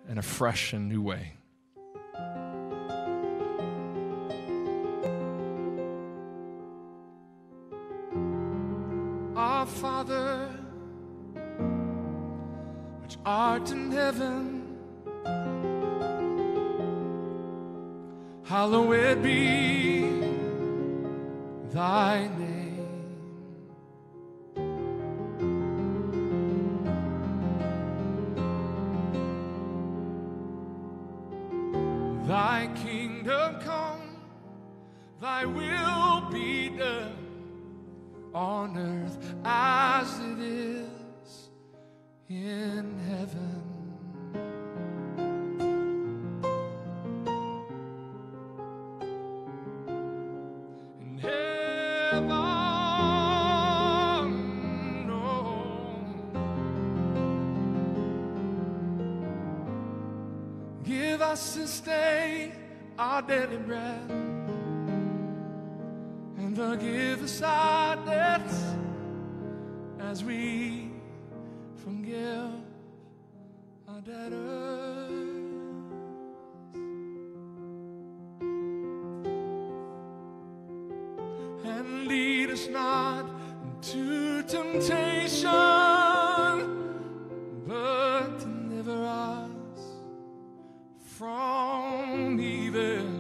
in a fresh and new way. Our Father, which art in heaven, hallowed be thy name. Thy kingdom come, thy will be done on earth as it is in heaven. In heaven, oh, give us this day our daily bread, and forgive us our debts as we forgive our debtors. And lead us not into temptation, but deliver us from evil.